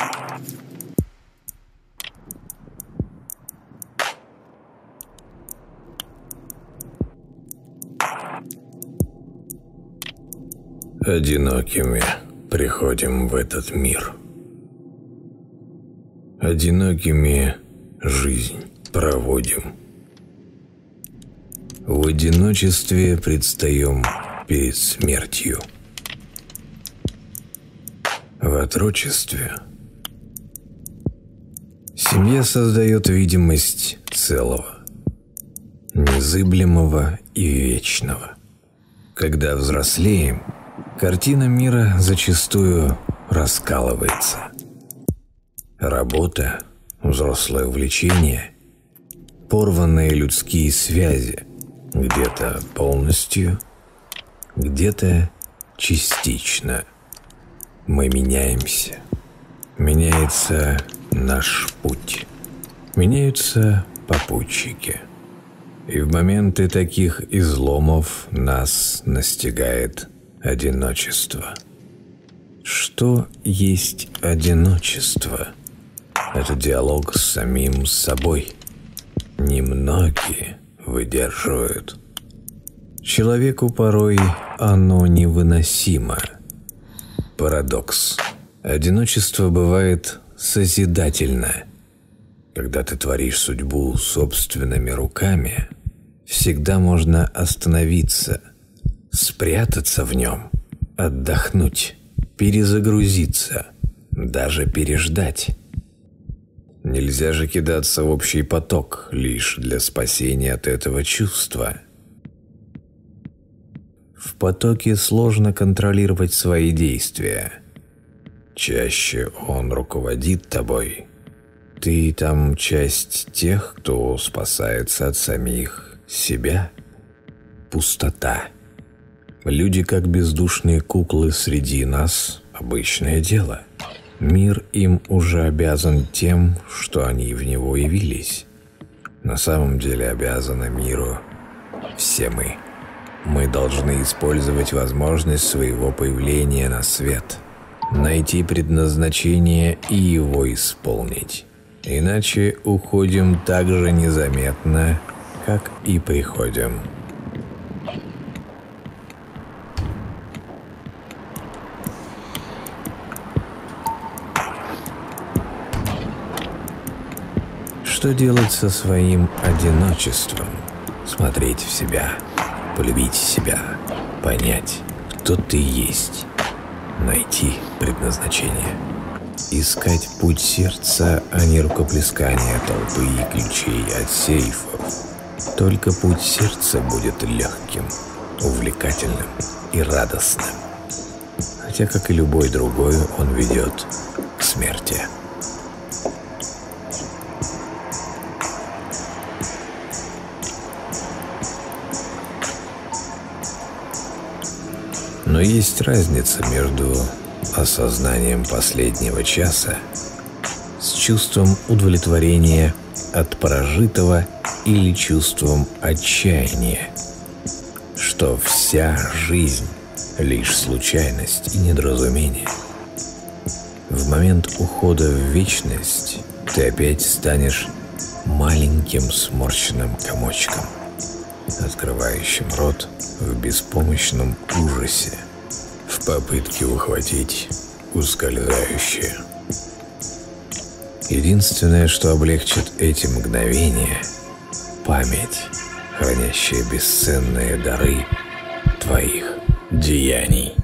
Одинокими приходим в этот мир. Одинокими жизнь проводим. В одиночестве предстаем перед смертью. В отрочестве семья создает видимость целого, незыблемого и вечного. Когда взрослеем, картина мира зачастую раскалывается. Работа, взрослое увлечение, порванные людские связи, где-то полностью, где-то частично. Мы меняемся. Меняется наш путь. Меняются попутчики. И в моменты таких изломов нас настигает одиночество. Что есть одиночество? Это диалог с самим собой. Немногие выдерживают. Человеку порой оно невыносимо. Парадокс. Одиночество бывает созидательно. Когда ты творишь судьбу собственными руками, всегда можно остановиться, спрятаться в нем, отдохнуть, перезагрузиться, даже переждать. Нельзя же кидаться в общий поток лишь для спасения от этого чувства. В потоке сложно контролировать свои действия. Чаще он руководит тобой. Ты там часть тех, кто спасается от самих себя. Пустота. Люди, как бездушные куклы среди нас, обычное дело. Мир им уже обязан тем, что они в него явились. На самом деле обязаны миру все мы. Мы должны использовать возможность своего появления на свет, найти предназначение и его исполнить. Иначе уходим так же незаметно, как и приходим. Что делать со своим одиночеством? Смотреть в себя, полюбить себя, понять, кто ты есть, найти предназначение. Искать путь сердца, а не рукоплескание толпы и ключей от сейфов. Только путь сердца будет легким, увлекательным и радостным. Хотя, как и любой другой, он ведет к смерти. Но есть разница между осознанием последнего часа с чувством удовлетворения от прожитого или чувством отчаяния, что вся жизнь — лишь случайность и недоразумение. В момент ухода в вечность ты опять станешь маленьким сморщенным комочком, открывающим рот в беспомощном ужасе, в попытке ухватить ускользающее. Единственное, что облегчит эти мгновения — память, хранящая бесценные дары твоих деяний.